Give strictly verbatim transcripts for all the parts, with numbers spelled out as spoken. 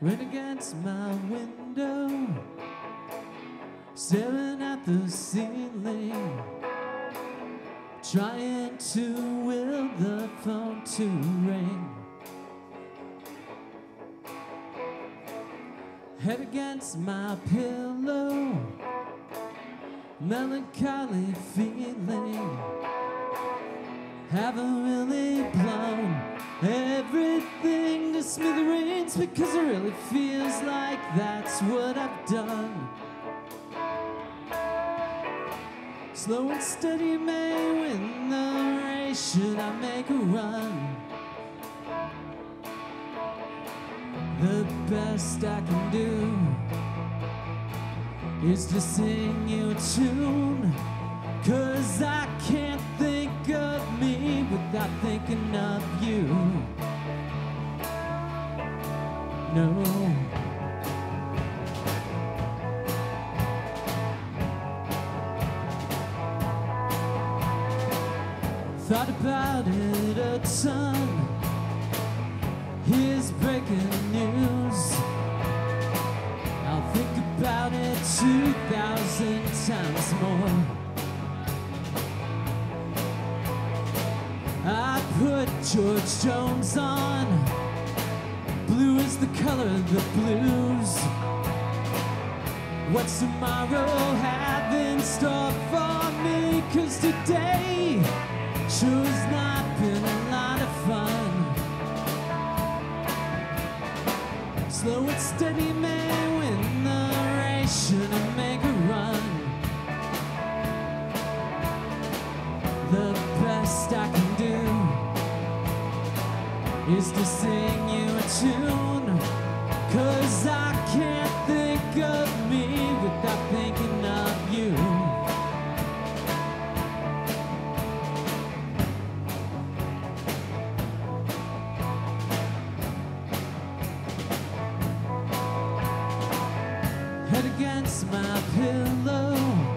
Right against my window, staring at the ceiling, trying to will the phone to ring. Head against my pillow, melancholy feeling. Haven't really blown everything to smithereens because it really feels like that's what I've done. Slow and steady may win the race. Should I make a run? The best I can do is to sing you a tune, 'cause I can't think of me without thinking of you. No. Thought about it a ton. Here's breaking news. I'll think about it two thousand times more. I put George Jones on. Blue is the color of the blues. What's tomorrow have in store for me? 'Cause today sure has not been a lot of fun. Slow and steady may win the race. Should I make a run? The best I can do is to sing you a tune, 'cause I can't think of me without thinking of you. Head against my pillow,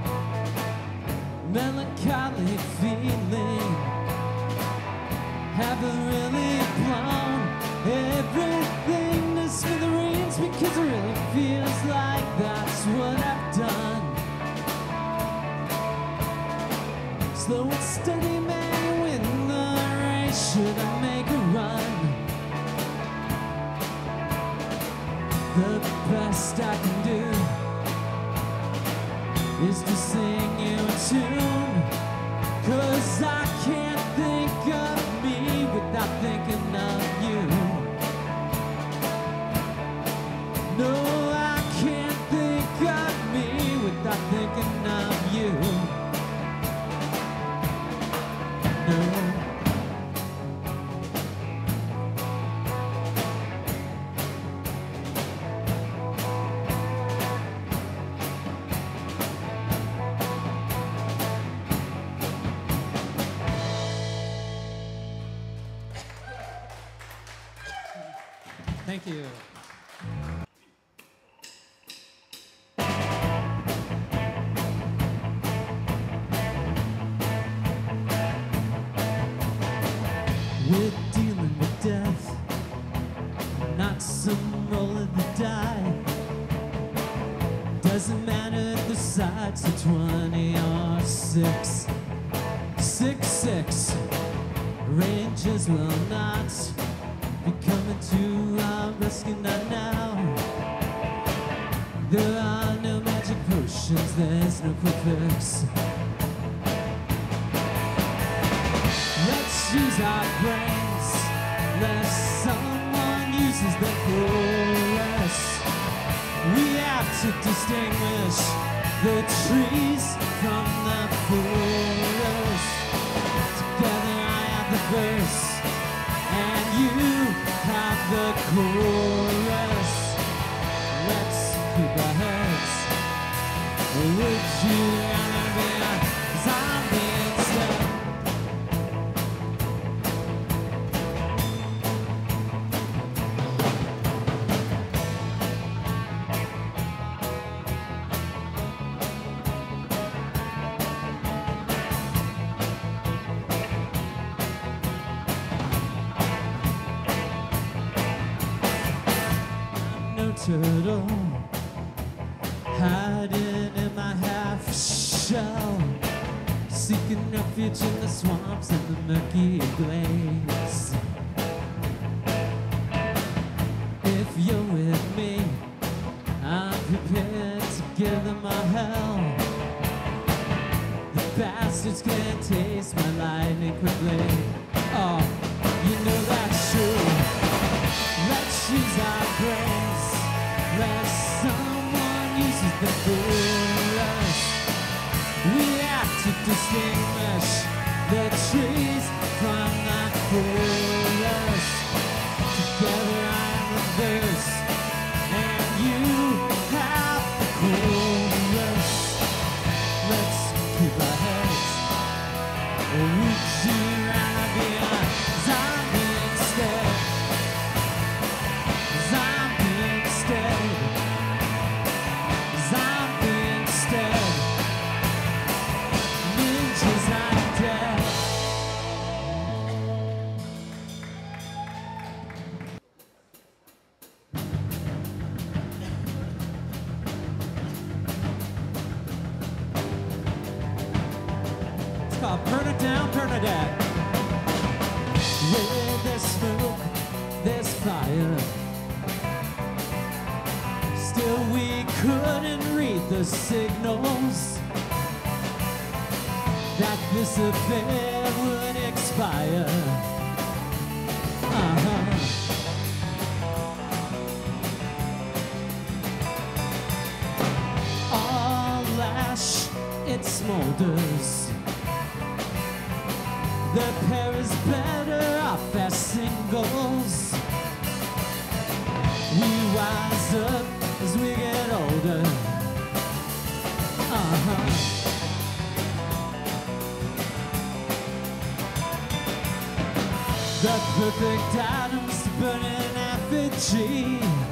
melancholy feeling. Haven't really blown everything to smithereens because it really feels like that's what I've done. Slow and steady may win the race. Should I make a run? The best I can do is to sing you a tune, 'cause I can't think of me without thinking of you. No, I can't think of me without thinking of you. No. Thank you. We're dealing with death, not some roll of the die. Doesn't matter if the sides are twenty or six. Six, six. Rangers will not be coming to our rescue, not now. There are no magic potions, there's no quick fix. Let's use our brains, lest someone uses the chorus. We have to distinguish the trees from the forest. Together I have the verse, and you have the chorus. Let's keep our heads. Would you rather be a zombie instead? turtle, hiding in my half shell, seeking refuge in the swamps and the murky glades. If you're with me, I'm prepared to give them all hell. The bastards can't taste my lightning quickly. Oh, you know that's true. Let's use our brains, lest someone uses them for us. We have to distinguish the trees from the forest. Together I am the verse, and you have the chorus. Let's keep our heads reaching around beyond zombie instead. Zombie instead. Zombie instead. Ninjas undead. It's called Burn It Down, Bernadette. Where there's smoke, there's fire. Still we couldn't read the signals that this affair would expire. Uh-huh. All ash, it smolders. The pair is better off as singles. We rise up as we get older. Uh-huh. The perfect items to burn in effigy,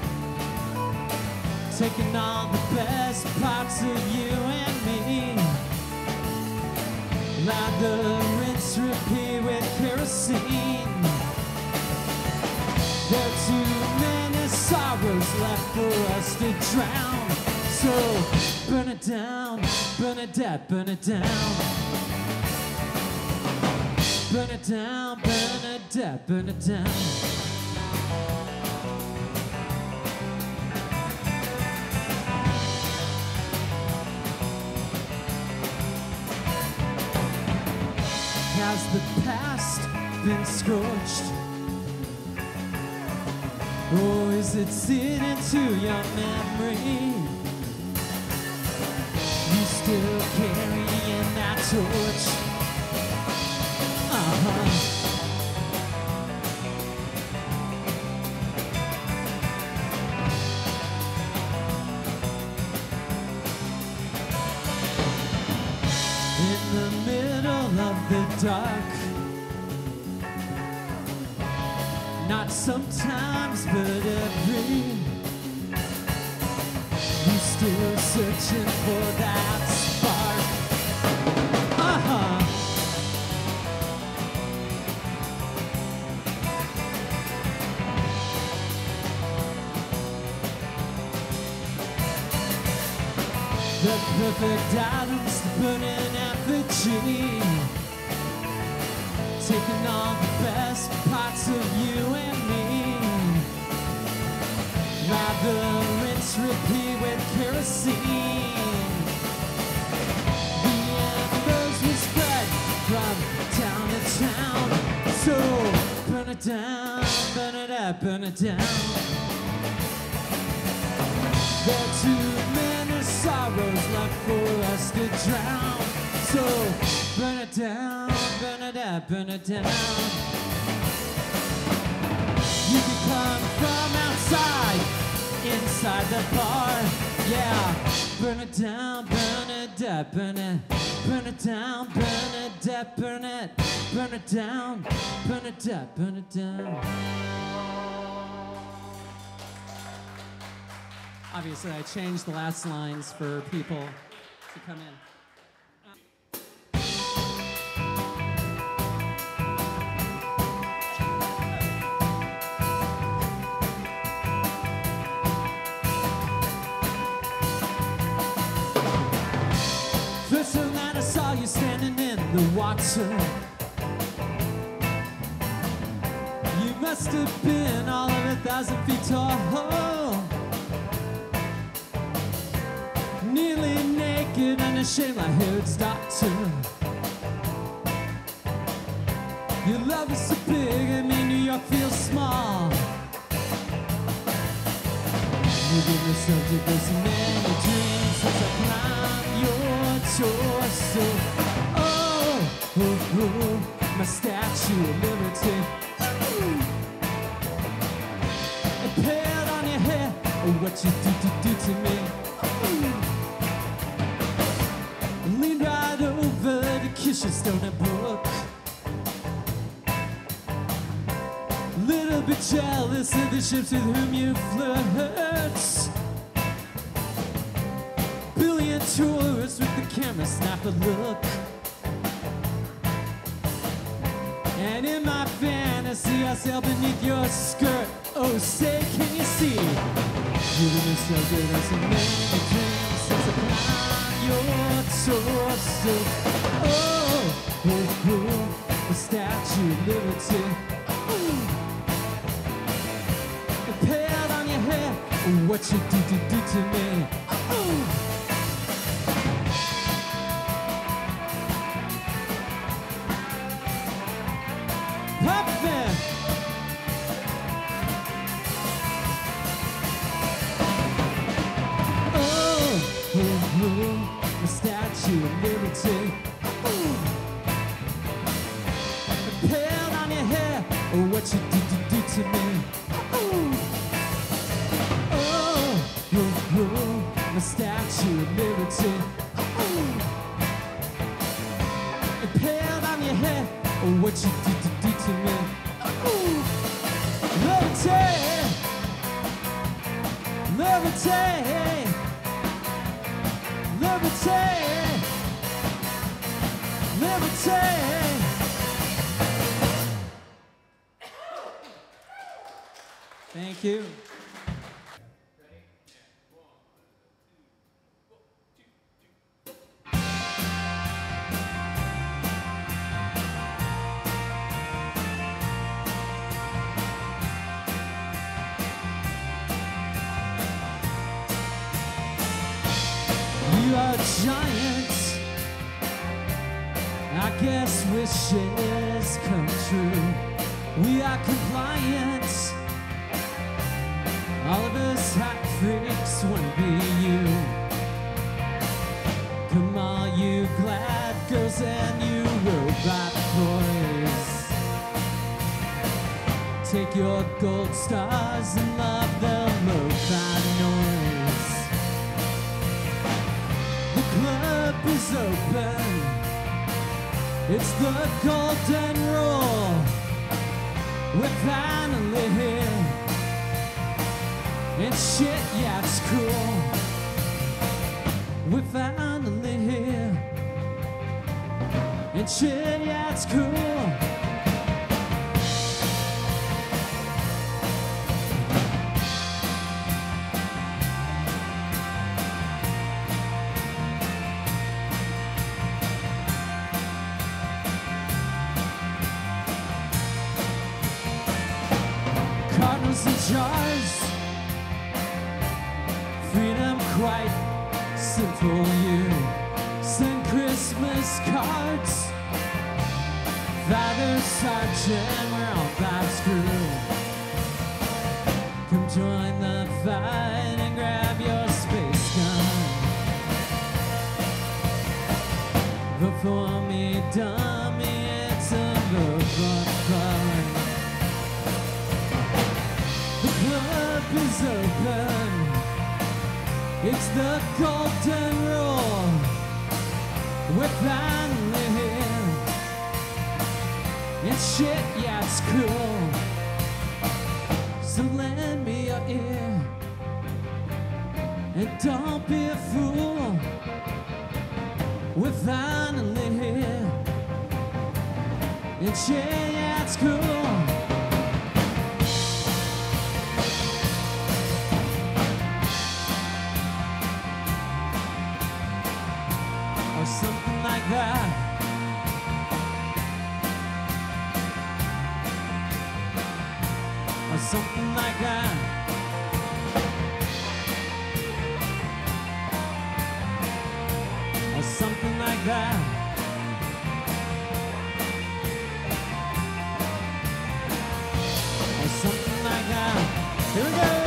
taking all the best parts of you and me. Lather, rinse, repeat with kerosene. There are too many sorrows left for us to drown. So burn it down, Bernadette, burn it down. Burn it down, Bernadette, burn it down. Has the past been scorched? Or is it seared into your memory? You still carrying that torch? Uh-huh. In the middle of the dark, not sometimes but every, you still searching for that spark. Uh-huh. The perfect items to burn in effigy, taking all the best parts of you and me. Lather, rinse, repeat with kerosene. The embers will spread from town to town. So burn it down, burn it up, burn it down. There are too many sorrows left for us to drown. So burn it down, burn it up, burn it down. You can come from outside, inside the bar. Yeah, burn it down, burn it up, burn it. Burn it down, burn it up, burn it. Burn it down, burn it up, burn it down. Obviously, I changed the last lines for people to come in. you're standing in the water. You must have been all of a thousand feet tall, nearly naked and ashamed like Herod's daughter. Your love is so big, it made New York feel small. You give yourself to those many dreams as I climb your torso. Oh, oh, oh, my Statue of Liberty. A pad on your head, oh, what you do, do, do to me. I leaned right over to kiss your stony brook. Little bit jealous of the ships with whom you flirt. Billion tourists with the camera snap a look. And in my fantasy I sail beneath your skirt. Oh, say, can you see? You've been so good as so many dreams since I climbed your torso. Oh, oh, oh, the Statue of Liberty. Pad on your head, what you do, do, do to me. Oh. Pop there. Oh, oh, oh, the Statue of Liberty. Oh. Pad on your head, what you do, do, do to me. The Statue of Liberty. A pad on your head, oh, what you do, do, do to me. Levitate, levitate, levitate, levitate. Thank you. You are giants, I guess wishes come true. We are compliant, all of us hot freaks wanna be you. Come on, you glad girls and you robot boys. Take your gold stars and love the robot noise. The club is open, it's the golden rule. We're finally here, and shit, yeah, it's cool. We're finally here, and shit, yeah, it's cool. Cardinals and jars, freedom quite simple. You send Christmas cards, Father Sergeant, we're all vibes crew. Come join the fight and grab your space gun. Vote for me, dummy, it's a vote for fun. The club is open, it's the golden rule. We're finally here, and shit, yeah, it's cool. So lend me your ear, and don't be a fool. We're finally here, and shit, yeah, it's cool. Some something like that. Or something like that. Or something like that. Or something like that. Here we go.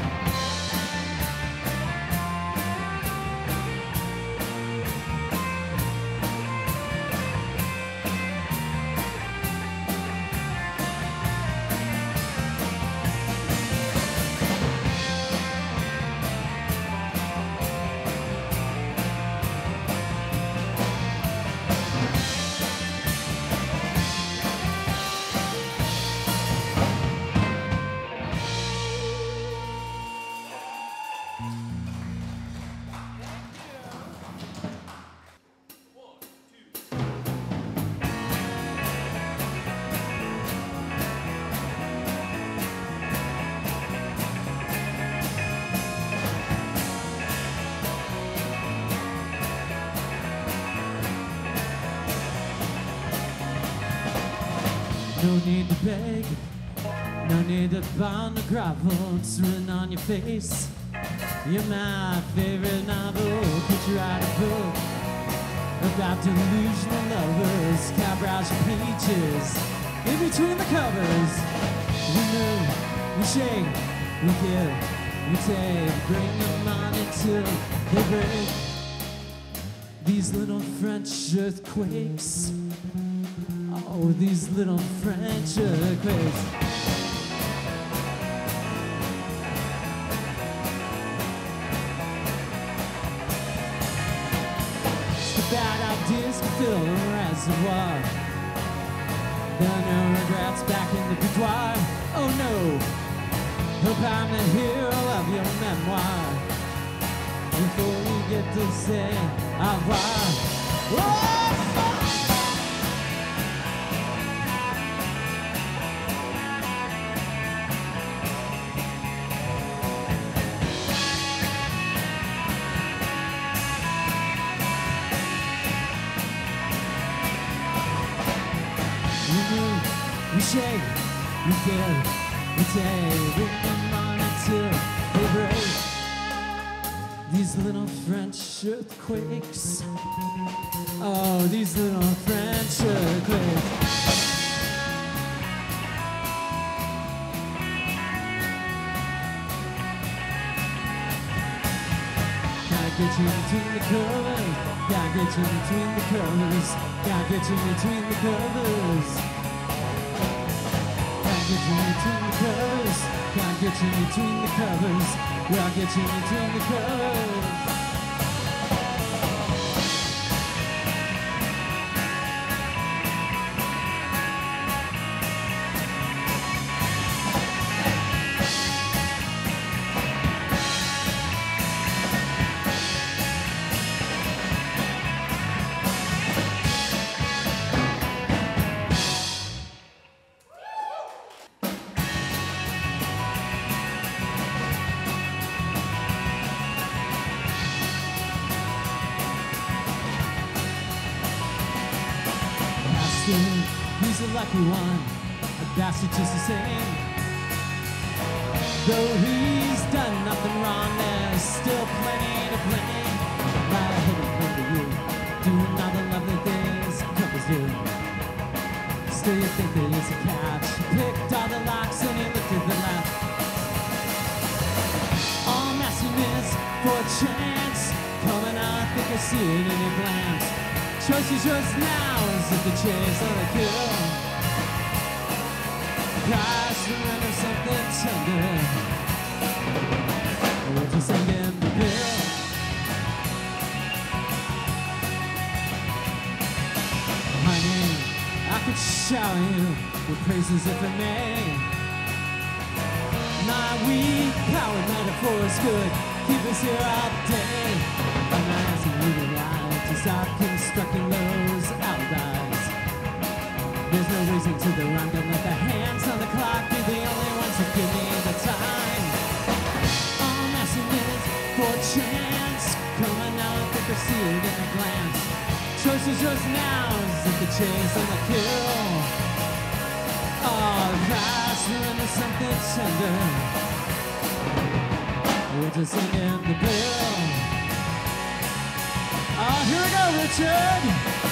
No need to beg, no need to pound the gravel. It's written on your face. You're my favorite novel. Could you write a book about delusional lovers? Cowbrows and peaches in between the covers. We move, we shake, we give, we take. Bring them on until they break. These little French earthquakes. Oh, these little French earthquakes. It's the bad ideas can fill a reservoir. There are no regrets back in the boudoir. Oh no, hope I'm the hero of your memoir. Before you get to say au revoir. Oh! We shake, we give, we take. Bring them on until they break. These little French earthquakes. Oh, these little French earthquakes. Gotta get you between the covers. Gotta get you between the covers. Gotta get you between the covers. Get you between the covers. Can't get you between the covers. Well, I'll get you between the covers. He's a lucky one, a bastard just the same. Though he's done nothing wrong, there's still plenty to blame. I hate him under you, doing all the lovely things couples do. Still you think that he's a catch. He picked all the locks and he lifted the latch. All messiness for a chance, coming out, I think I see it in your glance. Choice is yours now, is it the chase or the kill? I surrender something tender. What you send in the bill? Honey, I could shower you with praises if I may. My weak power metaphor is good. Keep us here all day. I'm not asking you to lie, to stop constructing those alibis. There's no reason to the run. Don't let the hands on the clock be the only ones who give me the time. All messiness for a chance. Come on now, I think I see it in a glance. Choice is yours now, is it the chase and the kill? Oh, the past into something tender. We're just in the bill. Oh, here we go, Richard.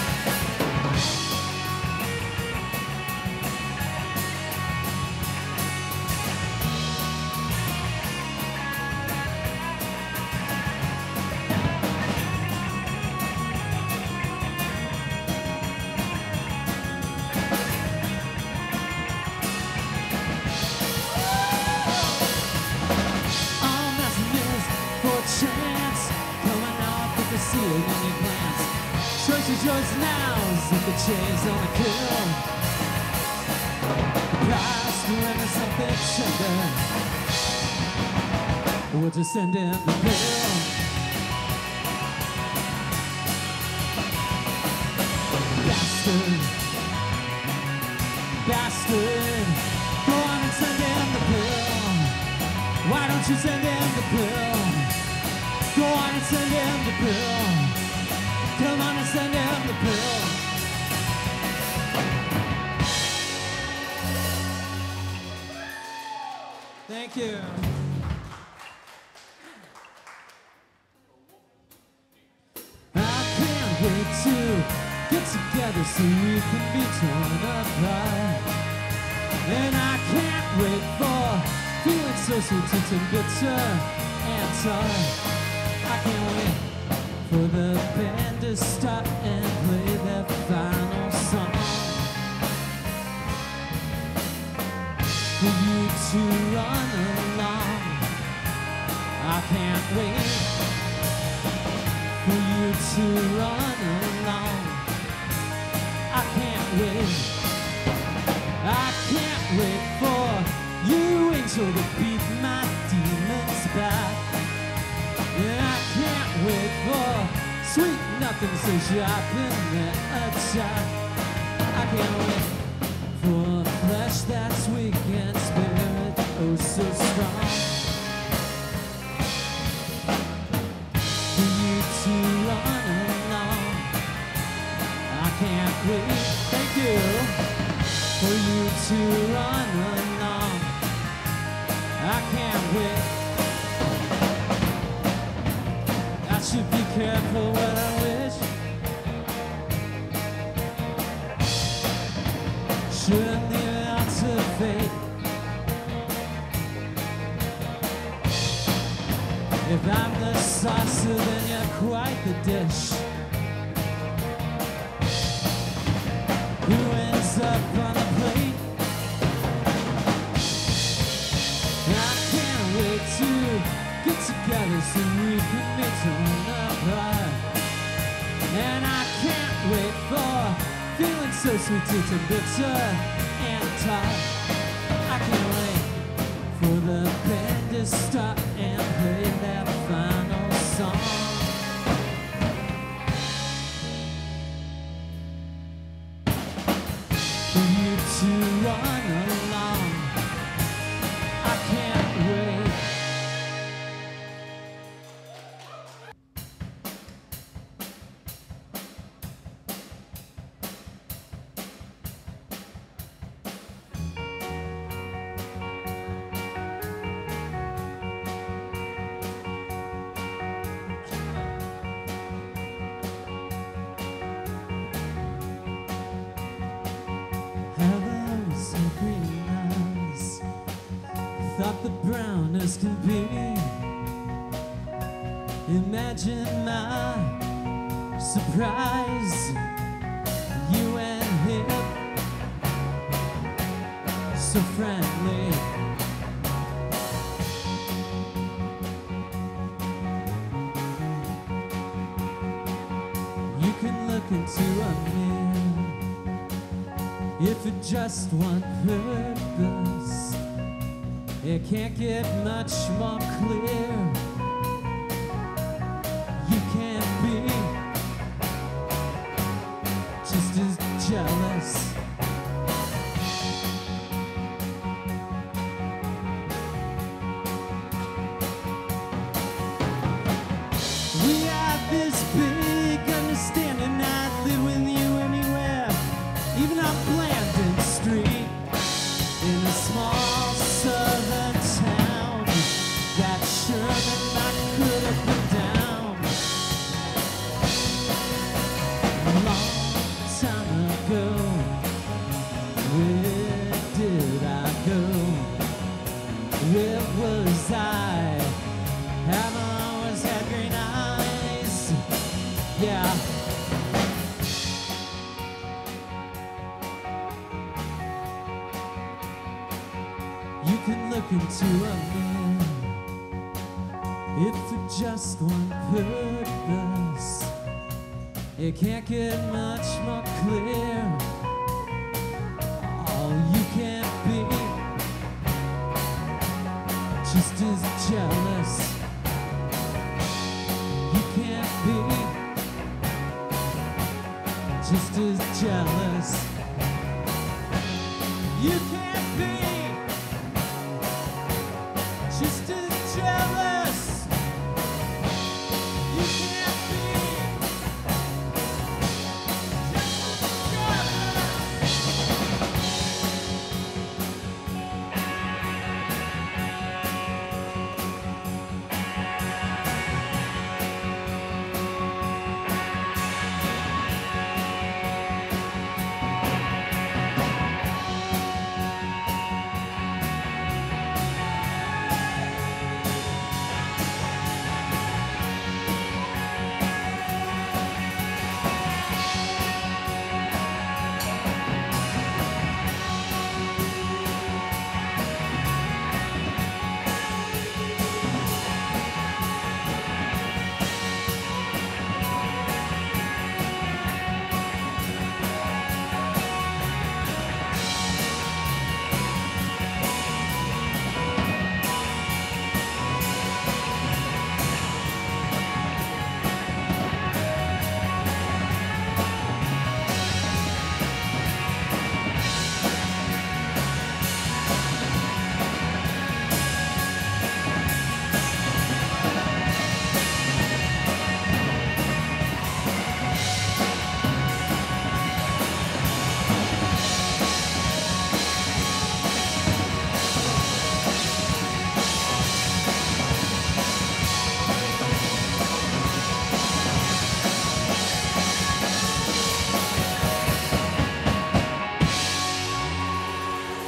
Chance coming off with the seal in your glance. Choice is yours now, is it the chase on the kill? Past when there's something tender. We'll just send in the bill. Bastard, bastard, go on and send in the bill. Why don't you send in the bill? Go on and send him the bill. Come on and send him the bill. Thank you. I can't wait to get together so we can be torn apart. And I can't wait for feeling so sweet and bitter and tart. I can't wait for the band to start and play their final song. For you to run along. I can't wait for you to run along. I can't wait. I can't wait for you, angel, to beat my demons back. And I can't wait for sweet nothing so sharp in the attack. I can't wait for flesh that's weak and spirit oh so strong. For you to run along. I can't wait, thank you, for you to run along. I can't wait. I should be careful what I wish. Shouldn't leave it out to fate. If I'm the saucer, then you're quite the dish. Who ends up on the plate? I can't wait to get together so we can be torn apart. And I can't wait for feeling so sweet and bitter and tart. I can't wait for the band to start and play that final song. For you to run along. I can't wait. Hello, so green eyes. Thought the brown as can be. Imagine my surprise. You and him, so friendly. You can look into a mirror if for just one purpose. It can't get much more clear. You can't be just as jealous. We have this big understanding, I think. look into a mirror, if for just one purpose, it can't get much more clear. Oh, you can't be just as jealous. You can't be just as jealous. You can't be just as jealous. You can't be just as jealous.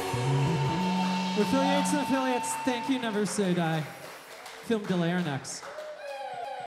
Affiliates and affiliates, thank you, never say die. Film Delaire next.